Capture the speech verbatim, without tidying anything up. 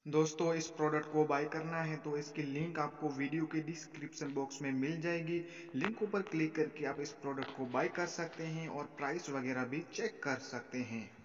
दोस्तों, इस प्रोडक्ट को बाय करना है तो इसकी लिंक आपको वीडियो के डिस्क्रिप्शन बॉक्स में मिल जाएगी। लिंक ऊपर क्लिक करके आप इस प्रोडक्ट को बाय कर सकते हैं और प्राइस वगैरह भी चेक कर सकते हैं।